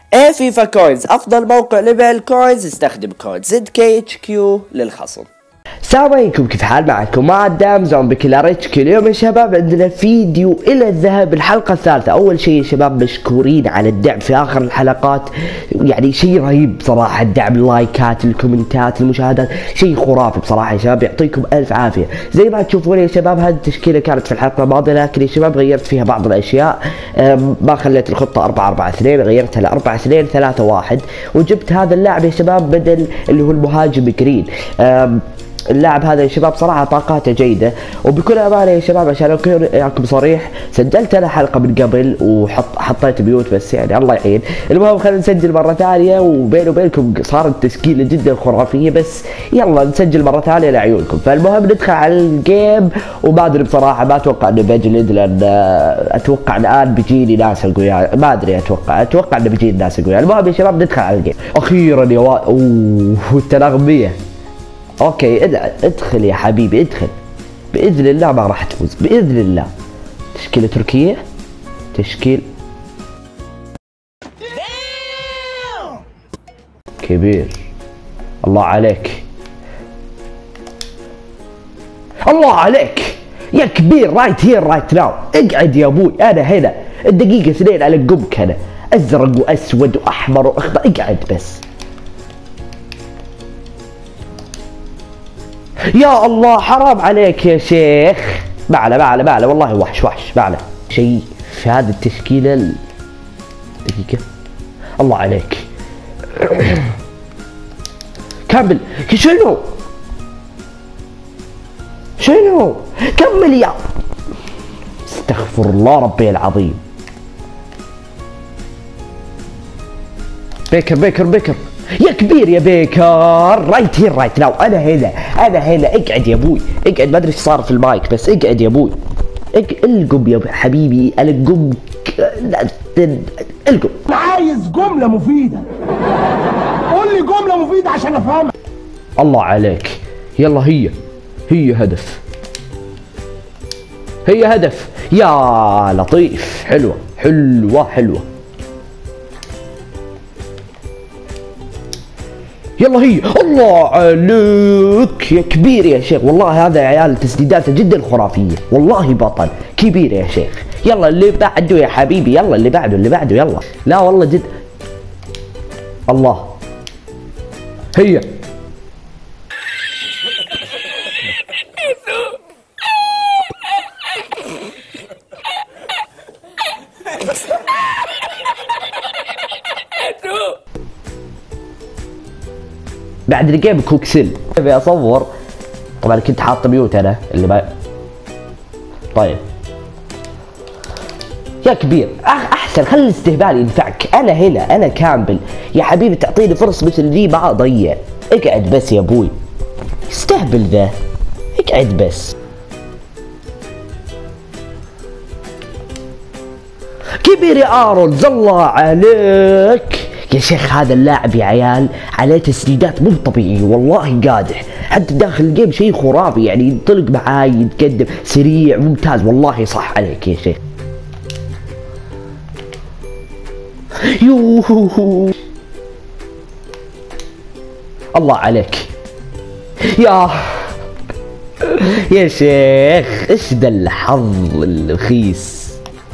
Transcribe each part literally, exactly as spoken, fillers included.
ايه فيفا كوينز افضل موقع لبيع الكوينز، استخدم كود زد كي اتش كيو للخصم. السلام عليكم، كيف حال؟ معكم معدم زومبي كيلر اتش كيو. اليوم يا شباب عندنا فيديو الى الذهاب الحلقه الثالثه. اول شيء يا شباب مشكورين على الدعم في اخر الحلقات، يعني شيء رهيب بصراحه. الدعم، اللايكات، الكومنتات، المشاهدات، شيء خرافي بصراحه يا شباب. يعطيكم الف عافيه. زي ما تشوفون يا شباب هذه التشكيله كانت في الحلقه الماضيه، لكن يا شباب غيرت فيها بعض الاشياء. ما خليت الخطه أربعة أربعة اثنين، غيرتها ل أربعة اثنين ثلاثة واحد، وجبت هذا اللاعب يا شباب بدل اللي هو المهاجم جرين. اللاعب هذا يا شباب صراحه طاقاته جيده، وبكل امانه يا شباب عشان اكون وياكم صريح سجلت انا حلقه من قبل وحط حطيت ميوت، بس يعني الله يعين. المهم خلينا نسجل مره ثانيه، وبيني وبينكم صارت تشكيله جدا خرافيه، بس يلا نسجل مره ثانيه لعيونكم. فالمهم ندخل على الجيم، وما ادري بصراحه، ما اتوقع انه بجلد، لان اتوقع الان بيجيني ناس اقوياء، ما ادري، اتوقع اتوقع انه بيجيني ناس اقوياء. المهم يا شباب ندخل على الجيم اخيرا يا وا اوه التنغميه. اوكي ادخل يا حبيبي ادخل، باذن الله ما راح تفوز باذن الله. تشكيله تركيه، تشكيل كبير. الله عليك، الله عليك يا كبير. رايت هير رايت ناو. اقعد يا ابوي، انا هنا. الدقيقه اثنين على قمك انا، ازرق واسود واحمر واخضر. اقعد بس. يا الله حرام عليك يا شيخ. معله معله معله والله، وحش وحش معله شيء في هذه التشكيله. دقيقه، الله عليك. كمل. شنو شنو كمل يا استغفر الله ربي العظيم. بيكر بيكر بيكر يا كبير يا بيكر. رايت هير رايت ناو. انا هنا انا هنا. اقعد يا ابوي اقعد. ما ادري ايش صار في المايك، بس اقعد يا ابوي. القم يا حبيبي، القم القم. انا عايز جمله مفيده، قول لي جمله مفيده عشان افهمها. الله عليك. يلا هي هي هدف، هي هدف يا لطيف. حلوه حلوه حلوه. يلا هي. الله عليك يا كبير يا شيخ. والله هذا يا عيال تسديداته جدا خرافيه، والله بطل كبير يا شيخ. يلا اللي بعده يا حبيبي، يلا اللي بعده اللي بعده يلا. لا والله جد. الله هي. بعد الجيم كوكسل. ابي اصور، طبعا كنت حاط ميوت انا اللي ما. طيب يا كبير احسن، خلي الاستهبال ينفعك. انا هنا انا كامبل يا حبيبي، تعطيني فرص مثل ذي ما اضيع. اقعد بس يا ابوي، استهبل ذا. اقعد بس. كبير يا ارونز. الله عليك يا شيخ. هذا اللاعب يا عيال عليه تسديدات مو طبيعيه، والله قادح. حتى داخل الجيم شيء خرافي، يعني ينطلق معاي، يتقدم سريع ممتاز. والله صح عليك يا شيخ. يوهو الله عليك يا يا شيخ. ايش ذا الحظ الرخيص.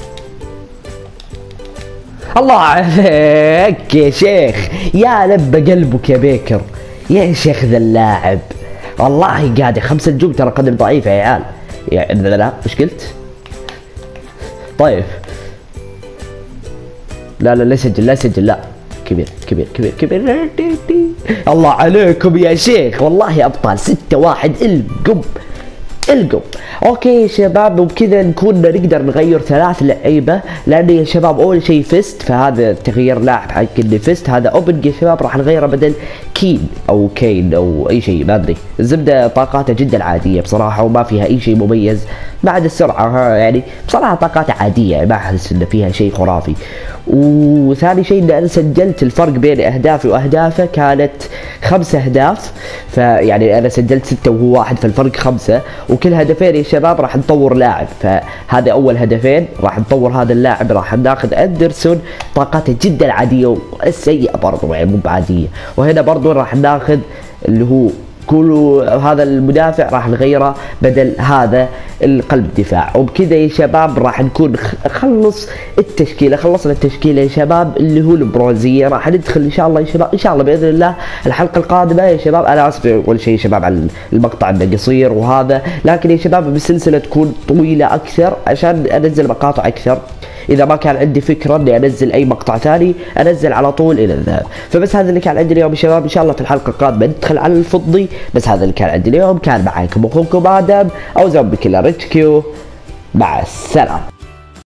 الله عليك يا شيخ. يا لب قلبك يا بيكر يا شيخ. ذا اللاعب والله قاعد خمسة نجوم، ترى قدم ضعيف يا عيال. يا لا لا ايش قلت؟ طيب لا لا لا سجل لا سجل لا. كبير كبير كبير كبير. الله عليكم يا شيخ، والله ابطال. ستة واحد. القم القم. اوكي يا شباب، وبكذا نكون نقدر نغير ثلاث لعيبه، لان يا شباب اول شيء فيست، فهذا تغيير لاعب حق اللي فيست. هذا اوبن يا شباب راح نغيره بدل كين او كين او اي شيء ما ادري. الزبده طاقاته جدا عاديه بصراحه، وما فيها اي شيء مميز بعد السرعه. ها يعني بصراحه طاقاته عاديه، ما احس ان فيها شيء خرافي. وثاني شيء ان انا سجلت الفرق بين اهدافي واهدافه كانت خمس اهداف، فيعني انا سجلت ستة وهو واحد، فالفرق خمسة. وكل هدفين يا شباب راح نطور لاعب، فهذا اول هدفين راح نطور هذا اللاعب، راح ناخذ اندرسون طاقته جدا عاديه والسيئه برضه يعني مو بعاديه، وهنا برضه راح ناخذ اللي هو كل هذا المدافع راح نغيره بدل هذا القلب الدفاع. وبكذا يا شباب راح نكون خلص التشكيله، خلصنا التشكيله يا شباب اللي هو البرونزيه. راح ندخل ان شاء الله يا شباب ان شاء الله باذن الله الحلقه القادمه يا شباب. انا اسف اول شيء يا شباب على المقطع انه قصير وهذا، لكن يا شباب السلسله تكون طويله اكثر عشان انزل مقاطع اكثر. اذا ما كان عندي فكره اني انزل اي مقطع ثاني انزل على طول الى الذهاب. فبس هذا اللي كان عندي اليوم يا شباب، ان شاء الله في الحلقه القادمه ندخل على الفضي. بس هذا اللي كان عندي اليوم، كان معاكم اخوكم ادم او زومبي كيلر اتش كيو. مع السلامه.